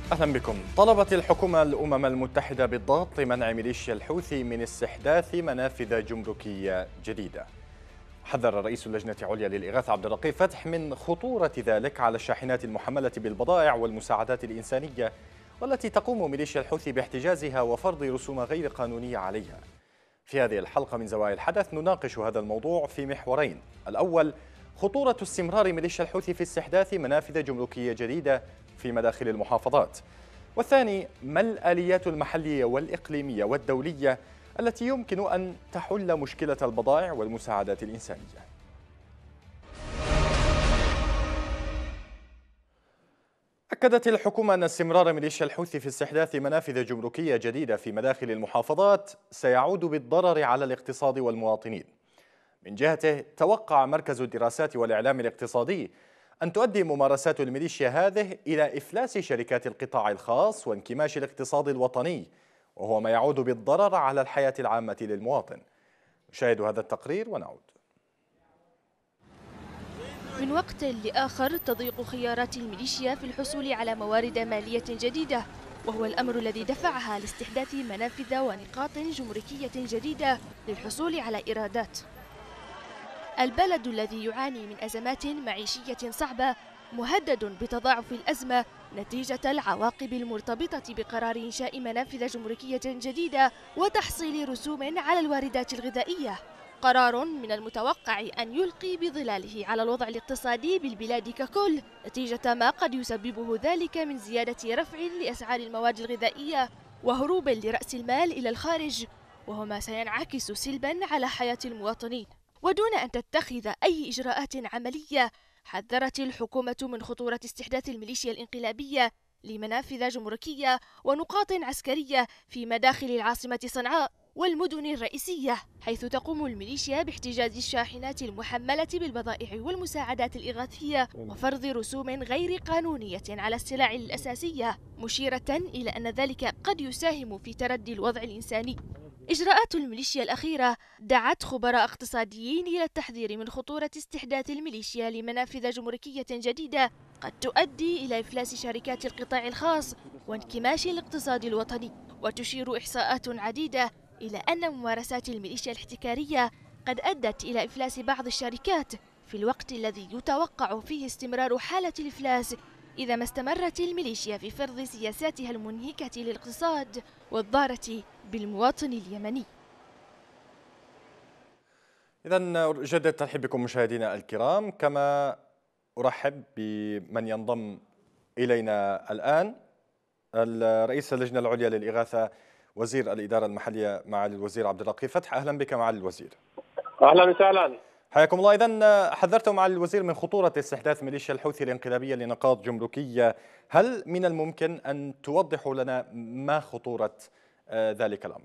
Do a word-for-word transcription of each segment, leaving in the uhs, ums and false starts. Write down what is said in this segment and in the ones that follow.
أهلا بكم. طلبت الحكومة الأمم المتحدة بالضغط لمنع ميليشيا الحوثي من استحداث منافذ جمركية جديدة. حذر رئيس اللجنة العليا للإغاثة عبد الرقيب فتح من خطورة ذلك على الشاحنات المحملة بالبضائع والمساعدات الإنسانية، والتي تقوم ميليشيا الحوثي باحتجازها وفرض رسوم غير قانونية عليها. في هذه الحلقة من زوايا الحدث نناقش هذا الموضوع في محورين: الأول، خطورة استمرار ميليشيا الحوثي في استحداث منافذ جمركية جديدة في مداخل المحافظات، والثاني، ما الآليات المحلية والإقليمية والدولية التي يمكن أن تحل مشكلة البضائع والمساعدات الإنسانية. أكدت الحكومة أن استمرار ميليشيا الحوثي في استحداث منافذ جمركية جديدة في مداخل المحافظات سيعود بالضرر على الاقتصاد والمواطنين. من جهته، توقع مركز الدراسات والإعلام الاقتصادي أن تؤدي ممارسات الميليشيا هذه إلى إفلاس شركات القطاع الخاص وانكماش الاقتصاد الوطني، وهو ما يعود بالضرر على الحياة العامة للمواطن. نشاهد هذا التقرير ونعود. من وقت لآخر تضيق خيارات الميليشيا في الحصول على موارد مالية جديدة، وهو الأمر الذي دفعها لاستحداث منافذ ونقاط جمركية جديدة للحصول على إيرادات. البلد الذي يعاني من أزمات معيشية صعبة مهدد بتضاعف الأزمة نتيجة العواقب المرتبطة بقرار إنشاء منافذ جمركية جديدة وتحصيل رسوم على الواردات الغذائية، قرار من المتوقع أن يلقي بظلاله على الوضع الاقتصادي بالبلاد ككل، نتيجة ما قد يسببه ذلك من زيادة رفع لأسعار المواد الغذائية وهروب لرأس المال إلى الخارج، وهو ما سينعكس سلبا على حياة المواطنين. ودون أن تتخذ أي إجراءات عملية، حذرت الحكومة من خطورة استحداث الميليشيا الانقلابية لمنافذ جمركية ونقاط عسكرية في مداخل العاصمة صنعاء والمدن الرئيسية، حيث تقوم الميليشيا باحتجاز الشاحنات المحملة بالبضائع والمساعدات الإغاثية وفرض رسوم غير قانونية على السلع الأساسية، مشيرة إلى أن ذلك قد يساهم في تردي الوضع الإنساني. إجراءات الميليشيا الأخيرة دعت خبراء اقتصاديين إلى التحذير من خطورة استحداث الميليشيا لمنافذ جمركية جديدة قد تؤدي إلى إفلاس شركات القطاع الخاص وانكماش الاقتصاد الوطني. وتشير إحصاءات عديدة إلى أن ممارسات الميليشيا الاحتكارية قد أدت إلى إفلاس بعض الشركات في الوقت الذي يتوقع فيه استمرار حالة الإفلاس إذا ما استمرت الميليشيا في فرض سياساتها المنهكة للاقتصاد والضارة بالمواطن اليمني. إذن جدد الترحيب بكم مشاهدينا الكرام، كما أرحب بمن ينضم إلينا الآن، الرئيس اللجنة العليا للإغاثة وزير الإدارة المحلية معالي الوزير عبد الرقيب فتح. أهلا بك معالي الوزير. أهلا وسهلا. حياكم الله. إذن حذرتم معالي الوزير من خطورة استحداث ميليشيا الحوثي الانقلابية لنقاط جمركية، هل من الممكن أن توضحوا لنا ما خطورة ذلك الأمر؟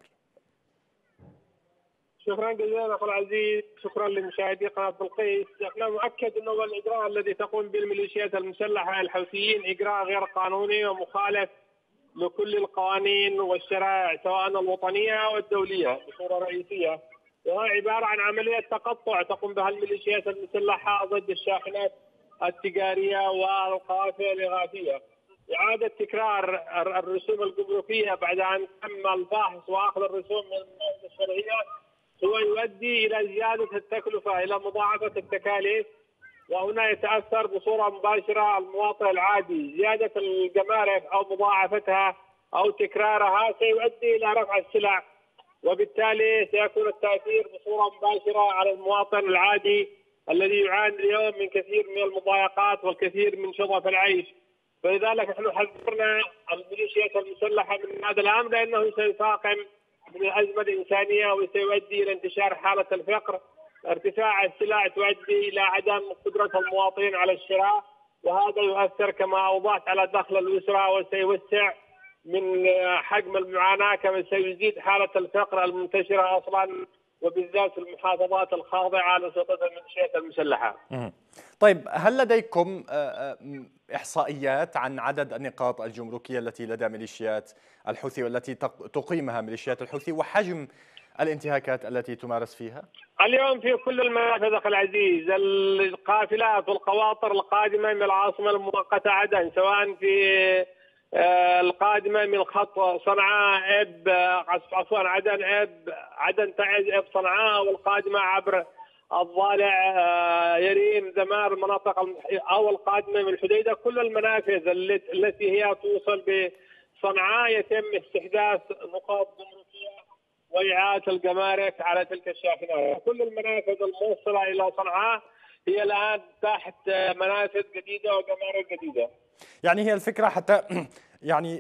شكرا جزيلا أخو العزيز، شكرا لمشاهدي قناة بلقيس. احنا مؤكد أنه الإجراء الذي تقوم به الميليشيات المسلحة الحوثيين إجراء غير قانوني ومخالف لكل القوانين والشرائع سواء الوطنية أو الدولية بصورة رئيسية، وهو عبارة عن عملية تقطع تقوم بها الميليشيات المسلحة ضد الشاحنات التجارية والقوافل الإغاثية. إعادة تكرار الرسوم الجمركية بعد أن تم الفحص وأخذ الرسوم من المؤسسة الشرعية هو يؤدي إلى زيادة التكلفة، إلى مضاعفة التكاليف، وهنا يتأثر بصورة مباشرة المواطن العادي. زيادة الجمارك أو مضاعفتها أو تكرارها سيؤدي إلى رفع السلع، وبالتالي سيكون التأثير بصورة مباشرة على المواطن العادي الذي يعاني اليوم من كثير من المضايقات والكثير من شظف العيش. فلذلك نحن حذرنا الميليشيات المسلحة من هذا الأمر، لأنه سيفاقم من الأزمة الإنسانية وسيؤدي إلى انتشار حالة الفقر. ارتفاع السلع تؤدي إلى عدم قدرة المواطنين على الشراء، وهذا يؤثر كما أوضحت على دخل الأسرة وسيوسع من حجم المعاناة، كما سيزيد حالة الفقر المنتشرة أصلا وبالذات في المحافظات الخاضعة لسلطة الميليشيات المسلحة. طيب، هل لديكم إحصائيات عن عدد النقاط الجمركية التي لدى ميليشيات الحوثي والتي تقيمها ميليشيات الحوثي وحجم الانتهاكات التي تمارس فيها؟ اليوم في كل المنافذ أخي العزيز القافلات والقواطر القادمة من العاصمة المؤقتة عدن، سواء في القادمة من خط صنعاء اب عفوا عدن اب عدن تعز اب صنعاء، والقادمة عبر الضالع يريم ذمار المناطق او القادمة من الحديدة. كل المنافذ التي هي توصل بصنعاء يتم استحداث نقاط جمركية وإعادة الجمارك على تلك الشاحنات. كل المنافذ الموصلة إلى صنعاء هي الآن تحت منافذ جديدة وجمارك جديدة. يعني هي الفكرة حتى يعني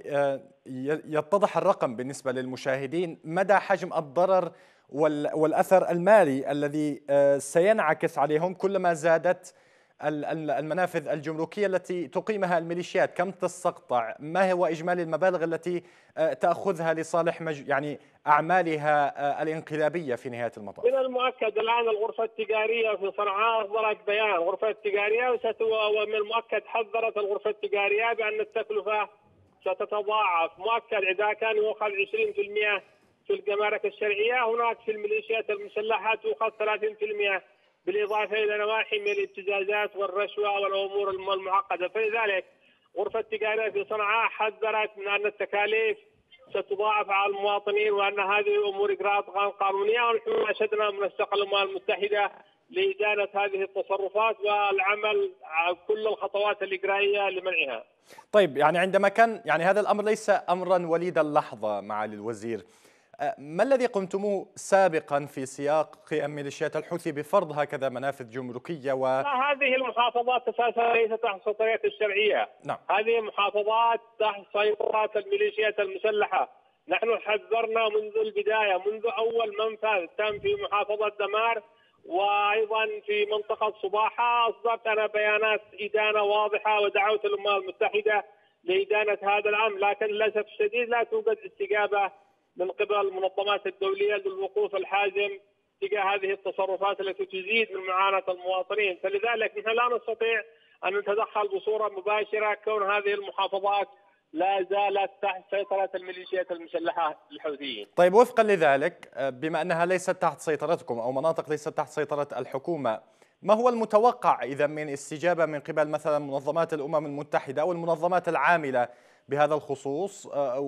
يتضح الرقم بالنسبة للمشاهدين مدى حجم الضرر والأثر المالي الذي سينعكس عليهم كلما زادت المنافذ الجمركية التي تقيمها الميليشيات. كم تستقطع؟ ما هو إجمالي المبالغ التي تأخذها لصالح يعني أعمالها الانقلابية في نهاية المطاف؟ من المؤكد الآن الغرفة التجارية في صنعاء أصدرت بيان، الغرفة التجارية ومن المؤكد حذرت الغرفة التجارية بأن التكلفة ستتضاعف. مؤكد إذا كان يؤخذ عشرين بالمئة في الجمارك الشرعية، هناك في الميليشيات المسلحة تؤخذ ثلاثين بالمئة، بالإضافة إلى نواحي من الابتزازات والرشوة والأمور المعقدة. فلذلك غرفة التجارية في صنعاء حذرت من أن التكاليف ستضاعف على المواطنين وأن هذه أمور إجراءات غير قانونية، ونحن أشدنا من الأمم المتحدة لإدانة هذه التصرفات والعمل على كل الخطوات الإجرائية لمنعها. طيب، يعني عندما كان يعني هذا الأمر ليس أمرا وليد اللحظة معالي الوزير، ما الذي قمتموه سابقا في سياق قيام ميليشيات الحوثي بفرض هكذا منافذ جمركية و هذه المحافظات اساسا ليست تحت سيطرة الشرعية. نعم. هذه محافظات تحت سيطرة الميليشيات المسلحة. نحن حذرنا منذ البداية، منذ أول منفذ تم في محافظة دمار وأيضا في منطقة صباحة أصدرت أنا بيانات إدانة واضحة ودعوت الأمم المتحدة لإدانة هذا الأمر، لكن للأسف الشديد لا توجد استجابة من قبل المنظمات الدولية للوقوف الحازم تجاه هذه التصرفات التي تزيد من معاناة المواطنين. فلذلك نحن لا نستطيع أن نتدخل بصورة مباشرة كون هذه المحافظات لا زالت تحت سيطرة الميليشيات المسلحة الحوثيين. طيب، وفقا لذلك بما أنها ليست تحت سيطرتكم أو مناطق ليست تحت سيطرة الحكومة، ما هو المتوقع إذا من استجابة من قبل مثلا منظمات الأمم المتحدة أو المنظمات العاملة بهذا الخصوص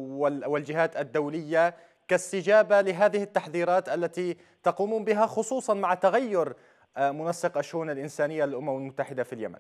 والجهات الدولية كاستجابة لهذه التحذيرات التي تقومون بها، خصوصا مع تغير منسق الشؤون الإنسانية للأمم المتحدة في اليمن؟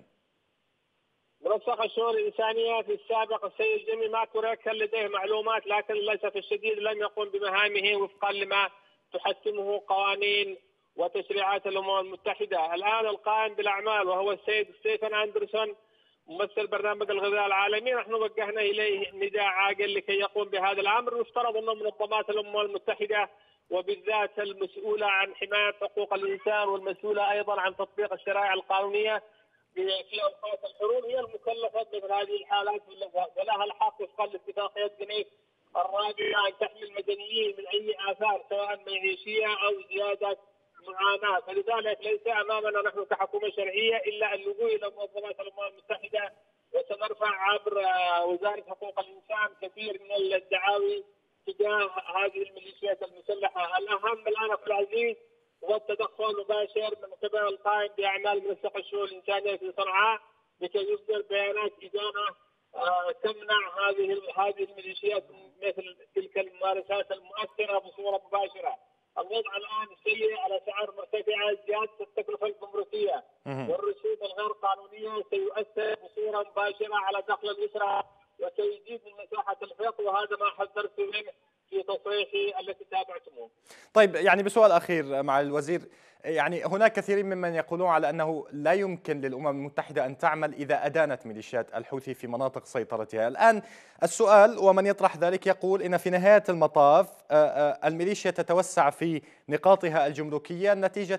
منسق الشؤون الإنسانية في السابق السيد جيمي ماكورا كان لديه معلومات، لكن للأسف الشديد لم يقم بمهامه وفقا لما تحتمه قوانين وتشريعات الأمم المتحدة. الآن القائم بالأعمال وهو السيد ستيفن أندرسون ممثل برنامج الغذاء العالمي، نحن وجهنا إليه نداء عاجل لكي يقوم بهذا الأمر. يفترض أن منظمات الأمم المتحدة وبالذات المسؤولة عن حماية حقوق الإنسان والمسؤولة أيضا عن تطبيق الشرائع القانونية في أوقات الحروب هي المكلفة بمثل هذه الحالات، ولها الحق وفقا لاتفاقية جنيف الرابعة أن تحمي المدنيين من أي آثار سواء معيشية أو زيادة معاناة. فلذلك ليس أمامنا نحن كحكومة شرعية إلا اللجوء إلى منظمات الأمم المتحدة، وسنرفع عبر وزارة حقوق الإنسان كثير من الدعاوي تجاه هذه الميليشيات المسلحة. الأهم الآن أخي العزيز هو التدخل المباشر من قبل القائم بأعمال منسق الشؤون الإنسانية في صنعاء لكي يصدر بيانات إدانة تمنع هذه هذه الميليشيات مثل تلك الممارسات المؤثرة بصورة مباشرة. الوضع الآن سيء، على سعر مرتفعة، زيادة التكلفة الجمركية والرسوم الغير قانونية سيؤثر بصورة مباشرة على دخل الأسرة وسيزيد من مساحة الفقر، وهذا ما حذرت منه في تصريحي التي تابعتموه. طيب، يعني بسؤال أخير مع الوزير، يعني هناك كثيرين ممن يقولون على أنه لا يمكن للأمم المتحدة أن تعمل إذا أدانت ميليشيات الحوثي في مناطق سيطرتها. الآن السؤال ومن يطرح ذلك يقول إن في نهاية المطاف الميليشيا تتوسع في نقاطها الجمركية نتيجة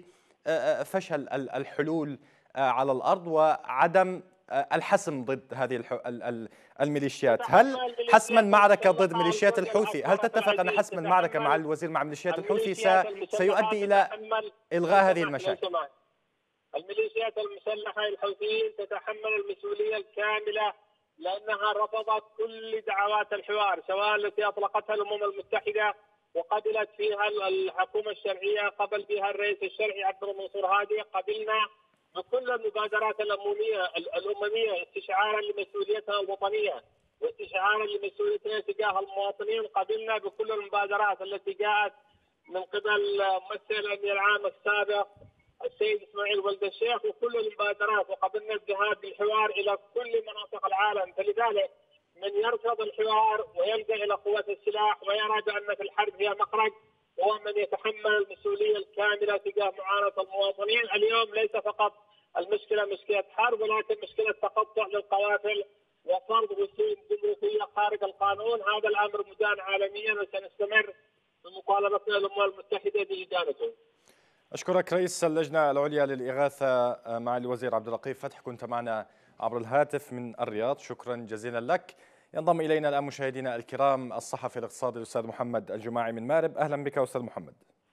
لفشل الحلول على الأرض وعدم الحسم ضد هذه الميليشيات. هل حسم المعركة ضد ميليشيات الحوثي، هل تتفق أن حسم المعركة مع الوزير مع ميليشيات الحوثي سيؤدي إلى إلغاء هذه المشاكل؟ الميليشيات المسلحة الحوثيين تتحمل المسؤولية الكاملة لأنها رفضت كل دعوات الحوار سواء التي أطلقتها الأمم المتحدة وقبلت فيها الحكومة الشرعية، قبل بها الرئيس الشرعي عبد المنصور هادي. قبلنا بكل المبادرات الأممية الأممية استشعارا لمسؤوليتها الوطنية. واستشعارا لمسؤوليتنا تجاه المواطنين قبلنا بكل المبادرات التي جاءت من قبل ممثل الامين العام السابق السيد اسماعيل ولد الشيخ وكل المبادرات، وقبلنا الذهاب بالحوار الى كل مناطق العالم. فلذلك من يرفض الحوار ويلجا الى قوات السلاح ويرى بان في الحرب هي مخرج هو من يتحمل المسؤوليه الكامله تجاه معاناه المواطنين. اليوم ليس فقط المشكله مشكله حرب، ولكن مشكله تقطع للقوافل وفرض رسوم جمركيه خارج القانون. هذا الامر مدان عالميا وسنستمر بمطالبتنا للامم المتحده بادانته. أشكرك رئيس اللجنة العليا للإغاثة مع الوزير عبد اللطيف فتح، كنت معنا عبر الهاتف من الرياض، شكرا جزيلا لك. ينضم إلينا الآن مشاهدينا الكرام الصحفي الاقتصادي الأستاذ محمد الجماعي من مارب. أهلا بك أستاذ محمد.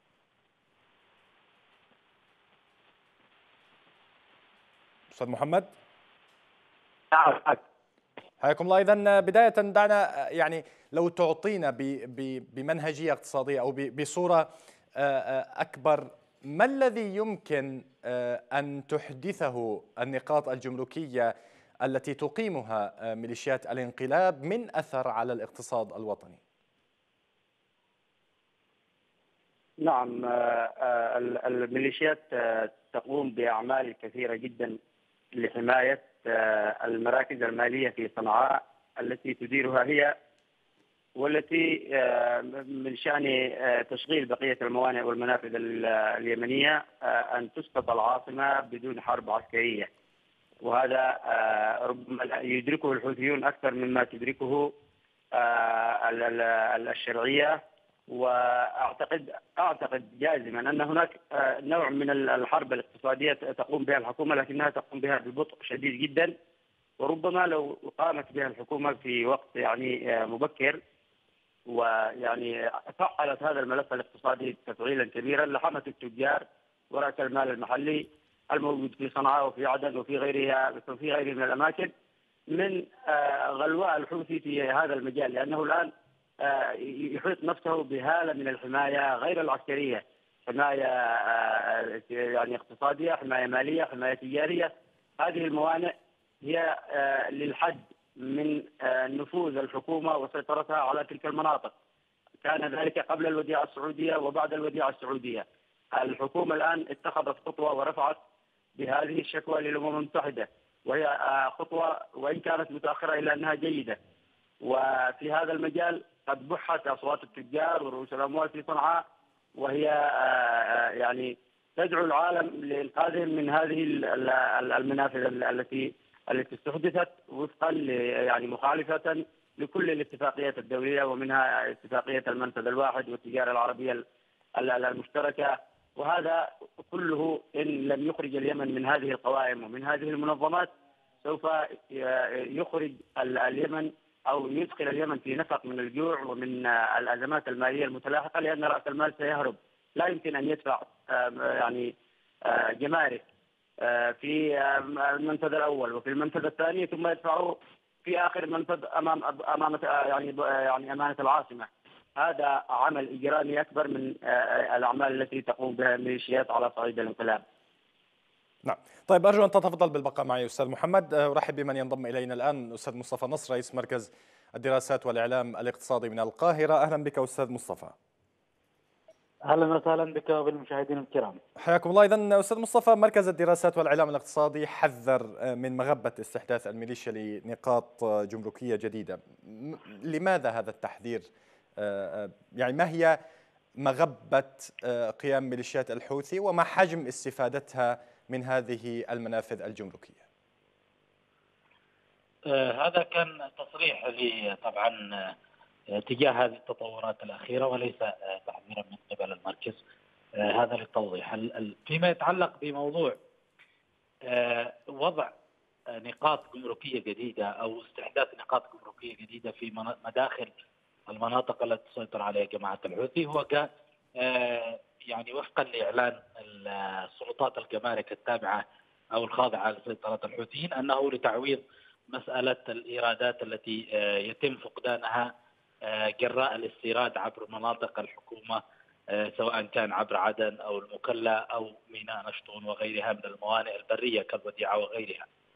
أستاذ محمد حياكم الله. إذن بداية دعنا يعني لو تعطينا بمنهجية اقتصادية أو بصورة أكبر، ما الذي يمكن أن تحدثه النقاط الجمركية التي تقيمها ميليشيات الانقلاب من أثر على الاقتصاد الوطني؟ نعم، الميليشيات تقوم بأعمال كثيرة جدا لحماية المراكز المالية في صنعاء التي تديرها هي، والتي من شأن تشغيل بقية الموانئ والمنافذ اليمنية أن تسقط العاصمة بدون حرب عسكرية. وهذا ربما يدركه الحوثيون أكثر مما تدركه الشرعية. وأعتقد أعتقد جازما أن هناك نوع من الحرب الاقتصادية تقوم بها الحكومة، لكنها تقوم بها ببطء شديد جدا. وربما لو قامت بها الحكومة في وقت يعني مبكر ويعني فعلت هذا الملف الاقتصادي تفعيلا كبيرا لحمت التجار ورأس المال المحلي الموجود في صنعاء وفي عدن وفي غيرها وفي غيره من الأماكن من غلواء الحوثي في هذا المجال، لأنه الآن يحيط نفسه بهالة من الحماية غير العسكرية، حماية يعني اقتصادية، حماية مالية، حماية تجارية. هذه الموانئ هي للحد من نفوذ الحكومة وسيطرتها على تلك المناطق. كان ذلك قبل الوديعة السعودية وبعد الوديعة السعودية. الحكومة الآن اتخذت خطوة ورفعت بهذه الشكوى للأمم المتحدة، وهي خطوة وإن كانت متأخرة إلا أنها جيدة. وفي هذا المجال قد بحت أصوات التجار ورؤوس الأموال في صنعاء، وهي يعني تدعو العالم لإنقاذهم من هذه المنافذ التي التي استحدثت وفقا يعني مخالفة لكل الاتفاقيات الدولية، ومنها اتفاقية المنفذ الواحد والتجارة العربية المشتركة. وهذا كله إن لم يخرج اليمن من هذه القوائم ومن هذه المنظمات سوف يخرج اليمن أو يدخل اليمن في نفق من الجوع ومن الأزمات المالية المتلاحقة، لأن رأس المال سيهرب. لا يمكن أن يدفع يعني جمارك في المنفذ الأول وفي المنفذ الثاني ثم يدفعه في آخر منفذ أمام أمام يعني يعني أمانة العاصمة. هذا عمل إجرامي أكبر من الأعمال التي تقوم بها الميليشيات على صعيد الانقلاب. نعم، طيب أرجو أن تتفضل بالبقاء معي أستاذ محمد. أرحب بمن ينضم إلينا الآن أستاذ مصطفى نصر رئيس مركز الدراسات والإعلام الاقتصادي من القاهرة. أهلا بك أستاذ مصطفى. اهلا وسهلا بك وبالمشاهدين الكرام. حياكم الله. إذن أستاذ مصطفى، مركز الدراسات والإعلام الاقتصادي حذر من مغبة استحداث الميليشيا لنقاط جمركية جديدة. لماذا هذا التحذير؟ يعني ما هي مغبة قيام ميليشيات الحوثي وما حجم استفادتها من هذه المنافذ الجمركية؟ آه هذا كان تصريح لي طبعا آه تجاه هذه التطورات الأخيرة وليس آه تحذيرا من قبل المركز. آه هذا للتوضيح. فيما يتعلق بموضوع آه وضع آه نقاط جمركية جديدة أو استحداث نقاط جمركية جديدة في مداخل المناطق التي تسيطر عليها جماعة الحوثي، هو كان آه يعني وفقا لإعلان السلطات الجمارك التابعة أو الخاضعة لسيطرة الحوثيين أنه لتعويض مسألة الإيرادات التي يتم فقدانها جراء الاستيراد عبر مناطق الحكومة، سواء كان عبر عدن أو المكلا أو ميناء نشطون وغيرها من الموانئ البرية كالوديعة وغيرها.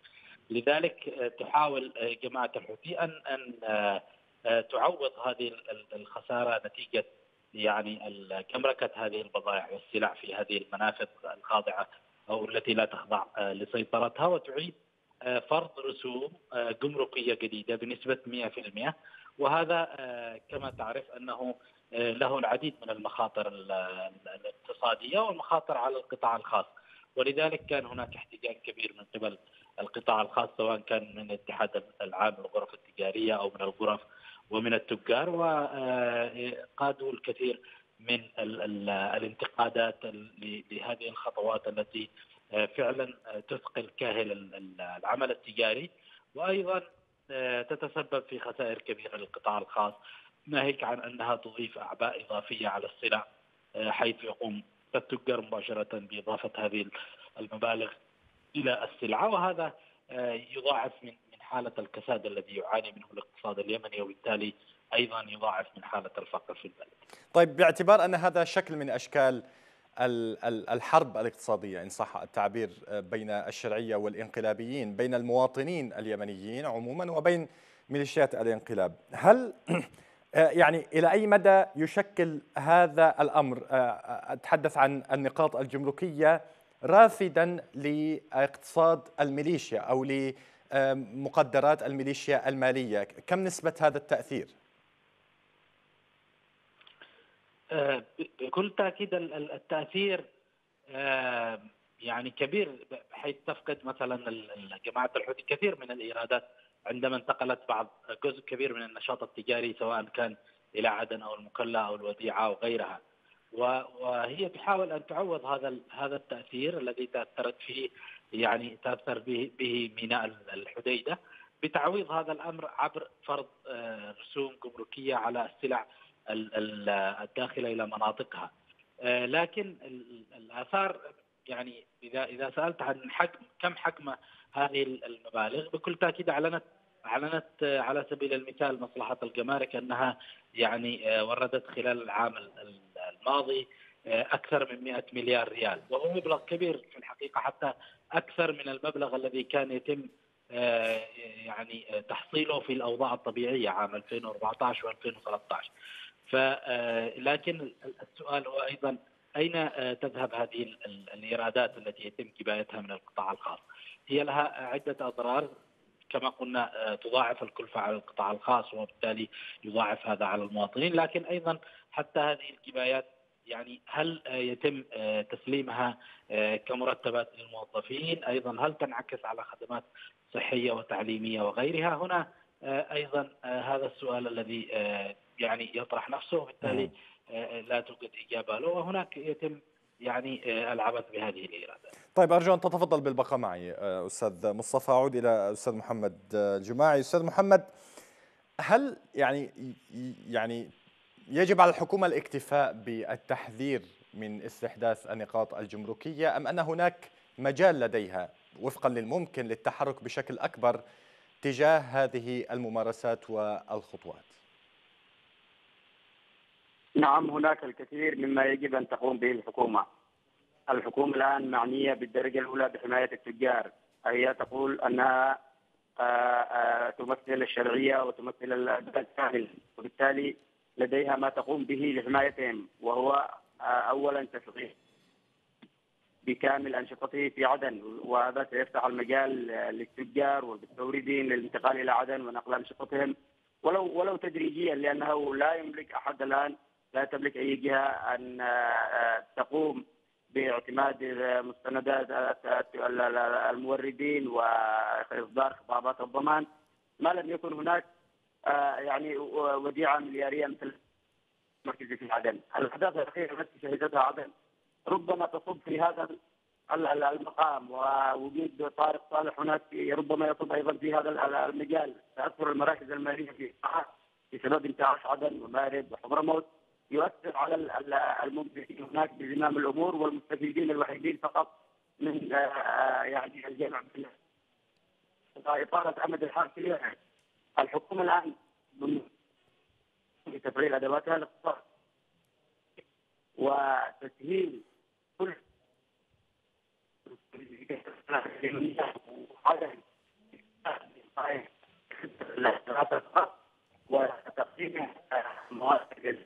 لذلك تحاول جماعة الحوثي أن أن تعوض هذه الخسارة نتيجة يعني كمركة هذه البضائع والسلع في هذه المنافذ الخاضعة أو التي لا تخضع لسيطرتها، وتعيد فرض رسوم جمركية جديدة بنسبة مئة بالمئة. وهذا كما تعرف أنه له العديد من المخاطر الاقتصادية والمخاطر على القطاع الخاص، ولذلك كان هناك احتجاج كبير من قبل القطاع الخاص، سواء كان من الاتحاد العام للغرف التجارية أو من الغرف ومن التجار، وقادوا الكثير من الانتقادات لهذه الخطوات التي فعلا تثقل كاهل العمل التجاري، وأيضا تتسبب في خسائر كبيرة للقطاع الخاص، ناهيك عن أنها تضيف أعباء إضافية على السلع، حيث يقوم التجار مباشرة بإضافة هذه المبالغ إلى السلعة، وهذا يضاعف من حالة الكساد الذي يعاني منه الاقتصاد اليمني، وبالتالي أيضا يضاعف من حالة الفقر في البلد. طيب، باعتبار أن هذا شكل من أشكال الحرب الاقتصادية إن صح التعبير بين الشرعية والإنقلابيين، بين المواطنين اليمنيين عموما وبين ميليشيات الانقلاب، هل يعني إلى أي مدى يشكل هذا الأمر، أتحدث عن النقاط الجمركية، رافدا لاقتصاد الميليشيا أو لمقدرات الميليشيا المالية؟ كم نسبة هذا التأثير؟ بكل تأكيد التأثير يعني كبير، بحيث تفقد مثلا جماعة الحوثي كثير من الإيرادات عندما انتقلت بعض جزء كبير من النشاط التجاري، سواء كان إلى عدن أو المكلا أو الوديعة أو غيرها، وهي تحاول أن تعوض هذا هذا التأثير الذي تأثرت فيه، يعني تأثر به به ميناء الحديدة، بتعويض هذا الأمر عبر فرض رسوم جمركية على السلع الداخلة إلى مناطقها. لكن الآثار، يعني إذا إذا سألت عن حجم كم حجم هذه المبالغ، بكل تأكيد أعلنت أعلنت على سبيل المثال مصلحة الجمارك أنها يعني وردت خلال العام الماضي أكثر من مئة مليار ريال، وهو مبلغ كبير في الحقيقة، حتى أكثر من المبلغ الذي كان يتم يعني تحصيله في الأوضاع الطبيعية عام ألفين وأربعة عشر وألفين وثلاثة عشر. فلكن السؤال هو أيضا أين تذهب هذه الإيرادات التي يتم كبايتها من القطاع الخاص؟ هي لها عدة أضرار، كما قلنا تضاعف الكلفة على القطاع الخاص، وبالتالي يضاعف هذا على المواطنين، لكن أيضا حتى هذه الكبايات يعني هل يتم تسليمها كمرتبات للموظفين؟ أيضا هل تنعكس على خدمات صحية وتعليمية وغيرها؟ هنا أيضا هذا السؤال الذي يعني يطرح نفسه، وبالتالي لا توجد إجابة له، وهناك يتم يعني العبث بهذه الإيرادات. طيب، أرجو أن تتفضل بالبقاء معي أستاذ مصطفى. أعود إلى أستاذ محمد الجماعي. أستاذ محمد، هل يعني يعني يجب على الحكومة الاكتفاء بالتحذير من استحداث النقاط الجمركية، أم أن هناك مجال لديها وفقا للممكن للتحرك بشكل أكبر تجاه هذه الممارسات والخطوات؟ نعم، هناك الكثير مما يجب أن تقوم به الحكومة. الحكومة الآن معنية بالدرجة الأولى بحماية التجار، هي تقول أنها تمثل الشرعية وتمثل البلد كامل، وبالتالي لديها ما تقوم به لحمايتهم، وهو أولا تشغيل بكامل أنشطته في عدن، وهذا سيفتح المجال للتجار والمستوردين للانتقال إلى عدن ونقل أنشطتهم ولو ولو تدريجيا، لأنه لا يملك أحد الآن، لا تملك أي جهة أن تقوم باعتماد مستندات الموردين وإصدار خطابات الضمان ما لم يكن هناك يعني وديعة مليارية مثل مركز في عدن. الأحداث الأخيرة التي شهدتها عدن ربما تصب في هذا المقام، ووجود طارق صالح هناك ربما يصب أيضا في هذا المجال. تأثر المراكز المالية في بسبب انتعاش عدن ومارب وحضرموت يؤثر على المملكين هناك بزمام الأمور، والمستفيدين الوحيدين فقط من يعني الجامعة إطالة أمد الحرب. الحكومة الآن بتفعيل أدواتها الاقتصاد وتسهيل كل عدم وتقديم مواد.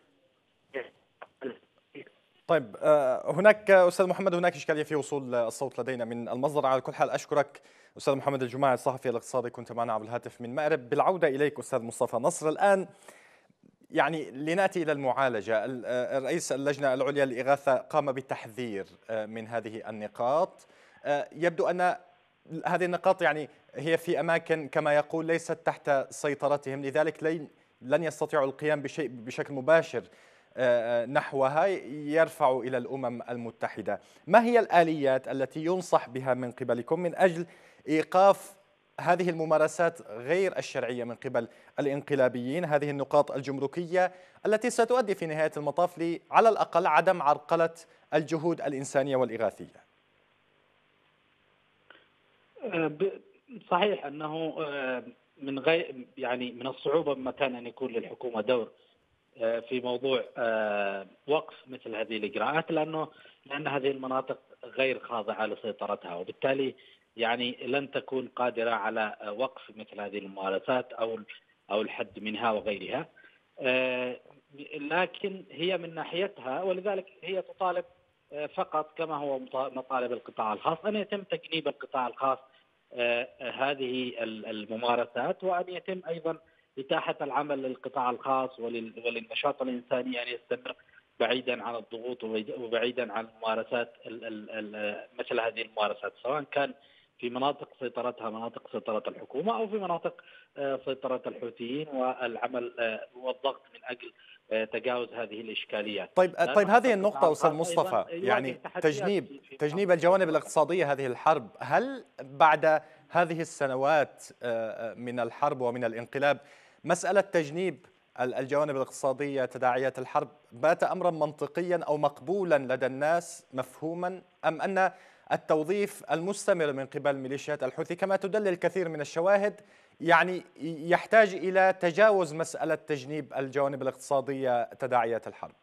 طيب هناك أستاذ محمد هناك إشكالية في وصول الصوت لدينا من المصدر. على كل حال أشكرك أستاذ محمد الجماعي الصحفي الاقتصادي، كنت معنا عبر الهاتف من مأرب. بالعودة إليك أستاذ مصطفى نصر، الآن يعني لنأتي إلى المعالجة. رئيس اللجنة العليا للإغاثة قام بالتحذير من هذه النقاط. يبدو أن هذه النقاط يعني هي في أماكن كما يقول ليست تحت سيطرتهم، لذلك لن يستطيعوا القيام بشيء بشكل مباشر نحوها، يرفع إلى الأمم المتحدة. ما هي الآليات التي ينصح بها من قبلكم من أجل إيقاف هذه الممارسات غير الشرعية من قبل الانقلابيين، هذه النقاط الجمركية التي ستؤدي في نهاية المطاف ل على الأقل عدم عرقلة الجهود الإنسانية والإغاثية؟ صحيح أنه من غير يعني من الصعوبة بمكان أن يكون للحكومة دور في موضوع وقف مثل هذه الإجراءات، لأنه لأن هذه المناطق غير خاضعة لسيطرتها، وبالتالي يعني لن تكون قادرة على وقف مثل هذه الممارسات أو أو الحد منها وغيرها. لكن هي من ناحيتها، ولذلك هي تطالب فقط كما هو مطالب القطاع الخاص أن يتم تجنيب القطاع الخاص هذه الممارسات، وأن يتم أيضا إتاحة العمل للقطاع الخاص وللنشاط الإنساني أن يستمر بعيدا عن الضغوط وبعيدا عن ممارسات مثل هذه الممارسات، سواء كان في مناطق سيطرتها مناطق سيطرة الحكومة أو في مناطق سيطرة الحوثيين، والعمل والضغط من أجل تجاوز هذه الإشكاليات. طيب طيب هذه النقطة أستاذ مصطفى، يعني تجنيب تجنيب الجوانب الاقتصادية هذه الحرب، هل بعد هذه السنوات من الحرب ومن الانقلاب مسألة تجنيب الجوانب الاقتصادية تداعيات الحرب بات أمرا منطقيا أو مقبولا لدى الناس مفهوما، أم أن التوظيف المستمر من قبل ميليشيات الحوثي كما تدل الكثير من الشواهد يعني يحتاج إلى تجاوز مسألة تجنيب الجوانب الاقتصادية تداعيات الحرب؟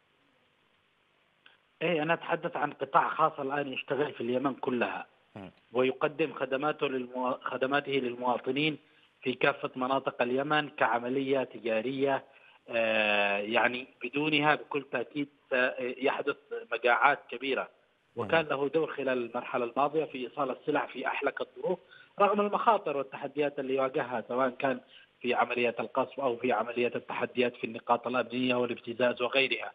إيه، أنا أتحدث عن قطاع خاص الآن يشتغل في اليمن كلها ويقدم خدماته للمو... خدماته للمواطنين في كافة مناطق اليمن كعملية تجارية. آه يعني بدونها بكل تأكيد يحدث مجاعات كبيرة، وكان له دور خلال المرحلة الماضية في إيصال السلع في أحلك الظروف رغم المخاطر والتحديات اللي واجهها، سواء كان في عملية القصف أو في عملية التحديات في النقاط الأمنية والابتزاز وغيرها.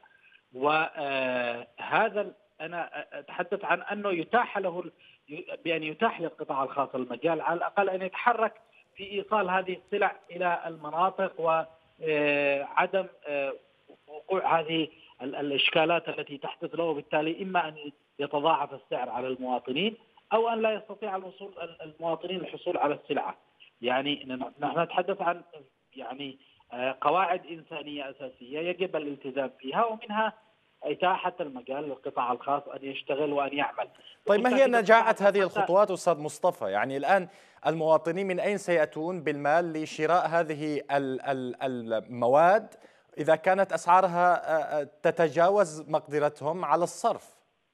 وهذا أنا أتحدث عن أنه يتاح له بأن يتاح للقطاع الخاص المجال على الأقل أن يتحرك في إيصال هذه السلع إلى المناطق وعدم وقوع هذه الإشكالات التي تحدث له، وبالتالي إما أن يتضاعف السعر على المواطنين أو أن لا يستطيع الوصول المواطنين الحصول على السلعة. يعني نحن نتحدث عن يعني قواعد إنسانية أساسية يجب الالتزام فيها، ومنها إتاحة المجال للقطاع الخاص أن يشتغل وأن يعمل. طيب ما هي نجاعة هذه الخطوات أستاذ مصطفى؟ يعني الآن المواطنين من أين سيأتون بالمال لشراء هذه المواد إذا كانت أسعارها تتجاوز مقدرتهم على الصرف؟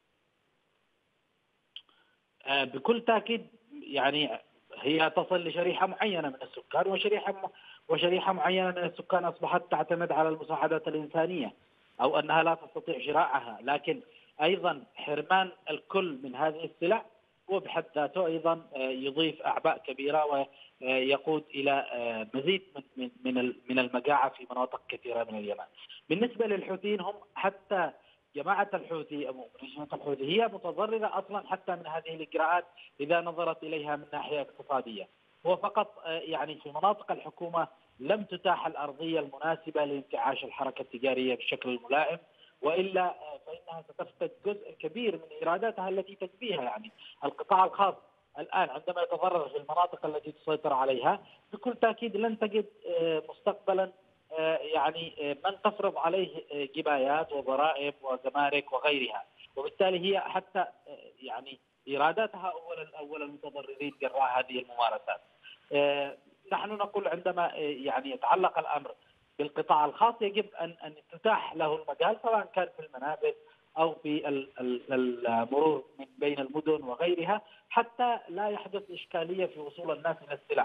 بكل تأكيد يعني هي تصل لشريحة معينة من السكان، وشريحة وشريحة معينة من السكان أصبحت تعتمد على المساعدات الإنسانية أو أنها لا تستطيع شراءها، لكن أيضا حرمان الكل من هذه السلع هو بحد ذاته أيضا يضيف أعباء كبيرة ويقود إلى مزيد من من من المجاعة في مناطق كثيرة من اليمن. بالنسبة للحوثيين، هم حتى جماعة الحوثي أو ميليشيات الحوثي هي متضررة أصلا حتى من هذه الإجراءات إذا نظرت إليها من ناحية اقتصادية. هو فقط يعني في مناطق الحكومة لم تتاح الأرضية المناسبة لانتعاش الحركة التجارية بشكل الملائم، وإلا فإنها ستفقد جزء كبير من إيراداتها التي تجنيها. يعني القطاع الخاص الآن عندما يتضرر في المناطق التي تسيطر عليها بكل تأكيد لن تجد مستقبلا يعني من تفرض عليه جبايات وضرائب وجمارك وغيرها، وبالتالي هي حتى يعني إيراداتها أول أول المتضررين جراء هذه الممارسات. نحن نقول عندما يعني يتعلق الأمر بالقطاع الخاص يجب أن أن تتاح له المجال، سواء كان في المنافذ أو في المرور من بين المدن وغيرها، حتى لا يحدث إشكالية في وصول الناس إلى السلع.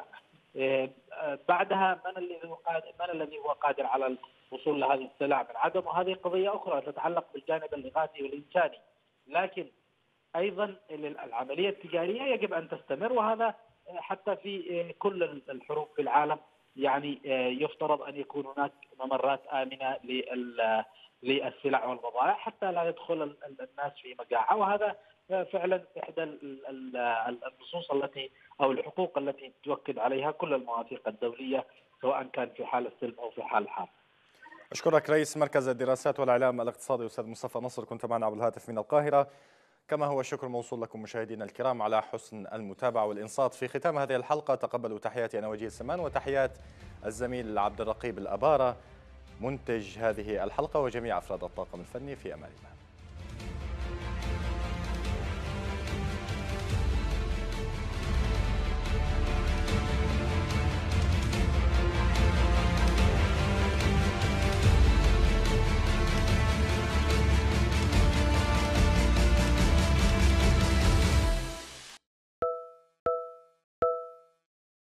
بعدها من الذي هو قادر من الذي هو قادر على الوصول لهذه السلع من عدم، وهذه قضية أخرى تتعلق بالجانب الإغاثي والإنساني. لكن أيضا العملية التجارية يجب أن تستمر، وهذا حتى في كل الحروب في العالم يعني يفترض أن يكون هناك ممرات آمنة للسلع والبضائع حتى لا يدخل الناس في مجاعة، وهذا فعلا إحدى النصوص التي أو الحقوق التي تؤكد عليها كل المواثيق الدولية سواء كان في حال السلم أو في حال الحرب. أشكرك رئيس مركز الدراسات والإعلام الاقتصادي أستاذ مصطفى نصر، كنت معنا عبر الهاتف من القاهرة. كما هو الشكر موصول لكم مشاهدينا الكرام على حسن المتابعة والإنصات. في ختام هذه الحلقة تقبلوا تحياتي أنا وجيه السمان وتحيات الزميل عبد الرقيب الأبارة منتج هذه الحلقة وجميع أفراد الطاقم الفني. في أمان الله.